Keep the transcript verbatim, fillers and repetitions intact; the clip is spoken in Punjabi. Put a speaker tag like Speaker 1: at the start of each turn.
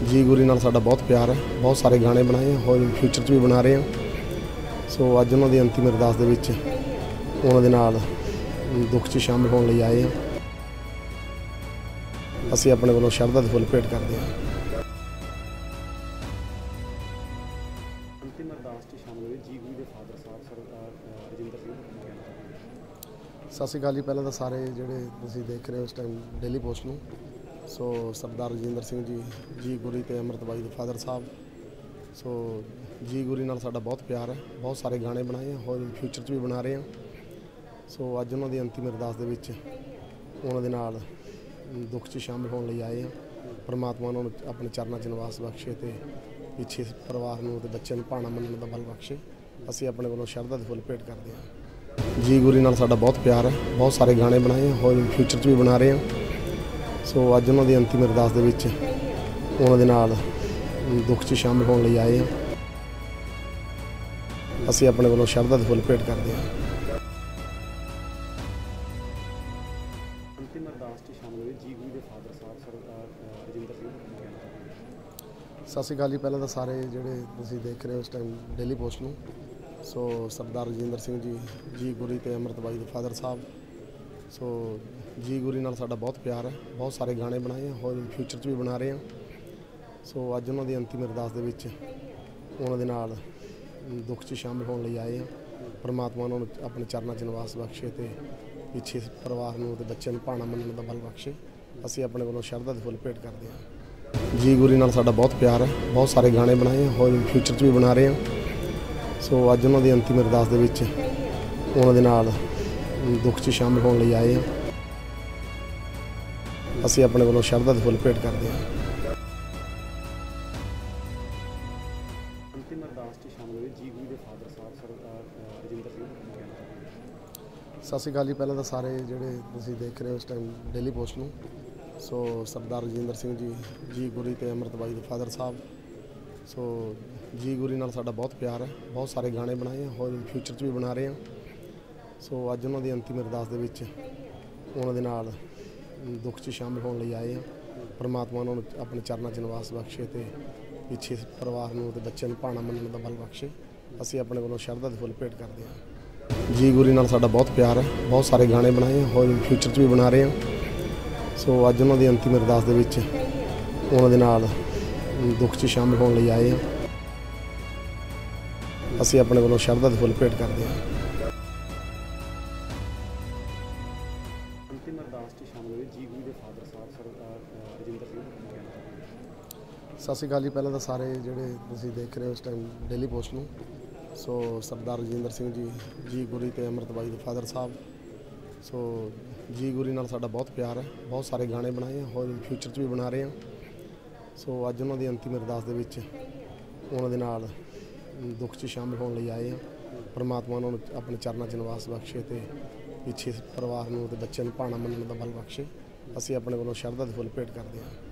Speaker 1: ਜੀ ਗੁਰੀ ਨਾਲ ਸਾਡਾ ਬਹੁਤ ਪਿਆਰ ਹੈ। ਬਹੁਤ ਸਾਰੇ ਗਾਣੇ ਬਣਾਏ ਆ, ਹੋਰ ਫਿਊਚਰ 'ਚ ਵੀ ਬਣਾ ਰਹੇ ਹਾਂ। ਸੋ ਅੱਜ ਉਹਨਾਂ ਦੀ ਅੰਤਿਮ ਅਰਦਾਸ ਦੇ ਵਿੱਚ ਉਹਨਾਂ ਦੇ ਨਾਲ ਦੁੱਖ 'ਚ ਸ਼ਾਮਿਲ ਹੋਣ ਲਈ ਆਏ ਹਾਂ। ਅਸੀਂ ਆਪਣੇ ਵੱਲੋਂ ਸ਼ਰਧਾ ਦੇ ਫੁੱਲ ਭੇਟ ਕਰਦੇ ਹਾਂ।
Speaker 2: ਅੰਤਿਮ ਅਰਦਾਸ 'ਚ ਸ਼ਾਮਿਲ ਹੋਏ ਜੀ ਗੁਰੀ ਦੇ ਫਾਦਰ ਸਾਹਿਬ ਸਰਦਾਰ ਰਜਿੰਦਰ ਸਿੰਘ।
Speaker 1: ਸਤਿ ਸ਼੍ਰੀ ਅਕਾਲ ਜੀ। ਪਹਿਲਾਂ ਤਾਂ ਸਾਰੇ ਜਿਹੜੇ ਤੁਸੀਂ ਦੇਖ ਰਹੇ ਹੋ ਇਸ ਟਾਈਮ ਡੇਲੀ ਪੋਸਟ ਨੂੰ, ਸੋ ਸਰਦਾਰ ਰਜਿੰਦਰ ਸਿੰਘ ਜੀ ਜੀ ਗੁਰੀ ਅਤੇ ਅੰਮ੍ਰਿਤ ਬਾਈ ਦੇ ਫਾਦਰ ਸਾਹਿਬ। ਸੋ ਜੀ ਗੁਰੀ ਨਾਲ ਸਾਡਾ ਬਹੁਤ ਪਿਆਰ ਹੈ। ਬਹੁਤ ਸਾਰੇ ਗਾਣੇ ਬਣਾਏ ਆ, ਹੋਰ ਫਿਊਚਰ 'ਚ ਵੀ ਬਣਾ ਰਹੇ ਹਾਂ। ਸੋ ਅੱਜ ਉਹਨਾਂ ਦੀ ਅੰਤਿਮ ਅਰਦਾਸ ਦੇ ਵਿੱਚ ਉਹਨਾਂ ਦੇ ਨਾਲ ਦੁੱਖ 'ਚ ਸ਼ਾਮਿਲ ਹੋਣ ਲਈ ਆਏ ਹਾਂ। ਪਰਮਾਤਮਾ ਉਹਨਾਂ ਨੂੰ ਆਪਣੇ ਚਰਨਾਂ 'ਚ ਨਿਵਾਸ ਬਖਸ਼ੇ ਅਤੇ ਪਿੱਛੇ ਪਰਿਵਾਰ ਨੂੰ ਅਤੇ ਬੱਚਿਆਂ ਨੂੰ ਭਾਣਾ ਮੰਨਣ ਦਾ ਬਲ ਬਖਸ਼ੇ। ਅਸੀਂ ਆਪਣੇ ਵੱਲੋਂ ਸ਼ਰਧਾ ਦੇ ਫੁੱਲ ਭੇਟ ਕਰਦੇ ਹਾਂ। ਜੀ ਗੁਰੀ ਨਾਲ ਸਾਡਾ ਬਹੁਤ ਪਿਆਰ ਹੈ। ਬਹੁਤ ਸਾਰੇ ਗਾਣੇ ਬਣਾਏ ਆ, ਹੋਰ ਫਿਊਚਰ 'ਚ ਵੀ ਬਣਾ ਰਹੇ ਹਾਂ। ਸੋ ਅੱਜ ਉਹਨਾਂ ਦੀ ਅੰਤਿਮ ਅਰਦਾਸ ਦੇ ਵਿੱਚ ਉਹਨਾਂ ਦੇ ਨਾਲ ਦੁੱਖ 'ਚ ਸ਼ਾਮਿਲ ਹੋਣ ਲਈ ਆਏ ਹਾਂ। ਅਸੀਂ ਆਪਣੇ ਵੱਲੋਂ ਸ਼ਰਧਾ ਦੇ ਫੁੱਲ ਭੇਟ ਕਰਦੇ ਹਾਂ।
Speaker 2: ਅੰਤਿਮ ਅਰਦਾਸ 'ਚ ਸ਼ਾਮਿਲ ਹੋਏ ਜੀ ਗੁਰੀ ਦੇ ਫਾਦਰ ਸਾਹਿਬ ਸਰਦਾਰ ਰਜਿੰਦਰ ਸਿੰਘ।
Speaker 1: ਸਤਿ ਸ਼੍ਰੀ ਅਕਾਲ ਜੀ। ਪਹਿਲਾਂ ਤਾਂ ਸਾਰੇ ਜਿਹੜੇ ਤੁਸੀਂ ਦੇਖ ਰਹੇ ਹੋ ਇਸ ਟਾਈਮ ਡੇਲੀ ਪੋਸਟ ਨੂੰ, ਸੋ ਸਰਦਾਰ ਰਜਿੰਦਰ ਸਿੰਘ ਜੀ ਜੀ ਗੁਰੀ ਅਤੇ ਅੰਮ੍ਰਿਤ ਬਾਈ ਦੇ ਫਾਦਰ ਸਾਹਿਬ। ਸੋ ਜੀ ਗੁਰੀ ਨਾਲ ਸਾਡਾ ਬਹੁਤ ਪਿਆਰ ਹੈ। ਬਹੁਤ ਸਾਰੇ ਗਾਣੇ ਬਣਾਏ ਆ, ਹੋਰ ਫਿਊਚਰ 'ਚ ਵੀ ਬਣਾ ਰਹੇ ਹਾਂ। ਸੋ ਅੱਜ ਉਹਨਾਂ ਦੀ ਅੰਤਿਮ ਅਰਦਾਸ ਦੇ ਵਿੱਚ ਉਹਨਾਂ ਦੇ ਨਾਲ ਦੁੱਖ 'ਚ ਸ਼ਾਮਿਲ ਹੋਣ ਲਈ ਆਏ ਹਾਂ। ਪਰਮਾਤਮਾ ਉਹਨਾਂ ਨੂੰ ਆਪਣੇ ਚਰਨਾਂ 'ਚ ਨਿਵਾਸ ਬਖਸ਼ੇ ਅਤੇ ਪਿੱਛੇ ਪਰਿਵਾਰ ਨੂੰ ਅਤੇ ਬੱਚਿਆਂ ਨੂੰ ਭਾਣਾ ਮੰਨਣ ਦਾ ਬਲ ਬਖਸ਼ੇ। ਅਸੀਂ ਆਪਣੇ ਵੱਲੋਂ ਸ਼ਰਧਾ ਦੇ ਫੁੱਲ ਭੇਟ ਕਰਦੇ ਹਾਂ। ਜੀ ਗੁਰੀ ਨਾਲ ਸਾਡਾ ਬਹੁਤ ਪਿਆਰ ਹੈ। ਬਹੁਤ ਸਾਰੇ ਗਾਣੇ ਬਣਾਏ ਆ, ਹੋਰ ਫਿਊਚਰ 'ਚ ਵੀ ਬਣਾ ਰਹੇ ਹਾਂ। ਸੋ ਅੱਜ ਉਹਨਾਂ ਦੀ ਅੰਤਿਮ ਅਰਦਾਸ ਦੇ ਵਿੱਚ ਉਹਨਾਂ ਦੇ ਨਾਲ ਦੁੱਖ 'ਚ ਸ਼ਾਮਿਲ ਹੋਣ ਲਈ ਆਏ ਹਾਂ। ਅਸੀਂ ਆਪਣੇ ਵੱਲੋਂ ਸ਼ਰਧਾ ਦੇ ਫੁੱਲ ਭੇਟ ਕਰਦੇ ਹਾਂ।
Speaker 2: ਅੰਤਿਮ ਅਰਦਾਸ 'ਚ ਸ਼ਾਮਿਲ ਹੋਏ ਜੀ ਗੁਰੀ ਦੇ ਫਾਦਰ ਸਾਹਿਬ ਸਰਦਾਰ ਰਜਿੰਦਰ ਸਿੰਘ।
Speaker 1: ਸਤਿ ਸ਼੍ਰੀ ਅਕਾਲ ਜੀ। ਪਹਿਲਾਂ ਤਾਂ ਸਾਰੇ ਜਿਹੜੇ ਤੁਸੀਂ ਦੇਖ ਰਹੇ ਹੋ ਇਸ ਟਾਈਮ ਡੇਲੀ ਪੋਸਟ ਨੂੰ, ਸੋ ਸਰਦਾਰ ਰਜਿੰਦਰ ਸਿੰਘ ਜੀ ਜੀ ਗੁਰੀ ਅਤੇ ਅੰਮ੍ਰਿਤ ਬਾਈ ਦੇ ਫਾਦਰ ਸਾਹਿਬ। ਸੋ ਜੀ ਗੁਰੀ ਨਾਲ ਸਾਡਾ ਬਹੁਤ ਪਿਆਰ ਹੈ। ਬਹੁਤ ਸਾਰੇ ਗਾਣੇ ਬਣਾਏ ਆ, ਹੋਰ ਫਿਊਚਰ 'ਚ ਵੀ ਬਣਾ ਰਹੇ ਹਾਂ। ਸੋ ਅੱਜ ਉਹਨਾਂ ਦੀ ਅੰਤਿਮ ਅਰਦਾਸ ਦੇ ਵਿੱਚ ਉਹਨਾਂ ਦੇ ਨਾਲ ਦੁੱਖ 'ਚ ਸ਼ਾਮਿਲ ਹੋਣ ਲਈ ਆਏ ਹਾਂ। ਪਰਮਾਤਮਾ ਉਹਨਾਂ ਨੂੰ ਆਪਣੇ ਚਰਨਾਂ 'ਚ ਨਿਵਾਸ ਬਖਸ਼ੇ ਅਤੇ ਪਿੱਛੇ ਪਰਿਵਾਰ ਨੂੰ ਅਤੇ ਬੱਚਿਆਂ ਨੂੰ ਭਾਣਾ ਮੰਨਣ ਦਾ ਬਲ ਬਖਸ਼ੇ। ਅਸੀਂ ਆਪਣੇ ਵੱਲੋਂ ਸ਼ਰਧਾ ਦੇ ਫੁੱਲ ਭੇਟ ਕਰਦੇ ਹਾਂ। ਜੀ ਗੁਰੀ ਨਾਲ ਸਾਡਾ ਬਹੁਤ ਪਿਆਰ ਹੈ। ਬਹੁਤ ਸਾਰੇ ਗਾਣੇ ਬਣਾਏ ਆ, ਹੋਰ ਫਿਊਚਰ 'ਚ ਵੀ ਬਣਾ ਰਹੇ ਹਾਂ। ਸੋ ਅੱਜ ਉਹਨਾਂ ਦੀ ਅੰਤਿਮ ਅਰਦਾਸ ਦੇ ਵਿੱਚ ਉਹਨਾਂ ਦੇ ਨਾਲ ਦੁੱਖ 'ਚ ਸ਼ਾਮਿਲ ਹੋਣ ਲਈ ਆਏ ਹਾਂ। ਅਸੀਂ ਆਪਣੇ ਵੱਲੋਂ ਸ਼ਰਧਾ ਦੇ ਫੁੱਲ ਭੇਟ ਕਰਦੇ ਹਾਂ।
Speaker 2: ਅੰਤਿਮ ਅਰਦਾਸ 'ਚ ਸ਼ਾਮਿਲ ਹੋਏ ਜੀ ਗੁਰੀ ਦੇ ਫਾਦਰ ਸਾਹਿਬ ਸਰਦਾਰ ਰਜਿੰਦਰ ਸਿੰਘ।
Speaker 1: ਸਤਿ ਸ਼੍ਰੀ ਅਕਾਲ ਜੀ। ਪਹਿਲਾਂ ਤਾਂ ਸਾਰੇ ਜਿਹੜੇ ਤੁਸੀਂ ਦੇਖ ਰਹੇ ਹੋ ਇਸ ਟਾਈਮ ਡੇਲੀ ਪੋਸਟ ਨੂੰ, ਸੋ ਸਰਦਾਰ ਰਜਿੰਦਰ ਸਿੰਘ ਜੀ ਜੀ ਗੁਰੀ ਅਤੇ ਅੰਮ੍ਰਿਤ ਬਾਈ ਦੇ ਫਾਦਰ ਸਾਹਿਬ। ਸੋ ਜੀ ਗੁਰੀ ਨਾਲ ਸਾਡਾ ਬਹੁਤ ਪਿਆਰ ਹੈ। ਬਹੁਤ ਸਾਰੇ ਗਾਣੇ ਬਣਾਏ ਆ, ਹੋਰ ਫਿਊਚਰ 'ਚ ਵੀ ਬਣਾ ਰਹੇ ਹਾਂ। ਸੋ ਅੱਜ ਉਹਨਾਂ ਦੀ ਅੰਤਿਮ ਅਰਦਾਸ ਦੇ ਵਿੱਚ ਉਹਨਾਂ ਦੇ ਨਾਲ ਦੁੱਖ 'ਚ ਸ਼ਾਮਿਲ ਹੋਣ ਲਈ ਆਏ ਹਾਂ। ਪਰਮਾਤਮਾ ਉਹਨਾਂ ਨੂੰ ਆਪਣੇ ਚਰਨਾਂ 'ਚ ਨਿਵਾਸ ਬਖਸ਼ੇ ਅਤੇ ਪਿੱਛੇ ਪਰਿਵਾਰ ਨੂੰ ਅਤੇ ਬੱਚਿਆਂ ਨੂੰ ਭਾਣਾ ਮੰਨਣ ਦਾ ਬਲ ਬਖਸ਼ੇ। ਅਸੀਂ ਆਪਣੇ ਵੱਲੋਂ ਸ਼ਰਧਾ ਦੇ ਫੁੱਲ ਭੇਟ ਕਰਦੇ ਹਾਂ।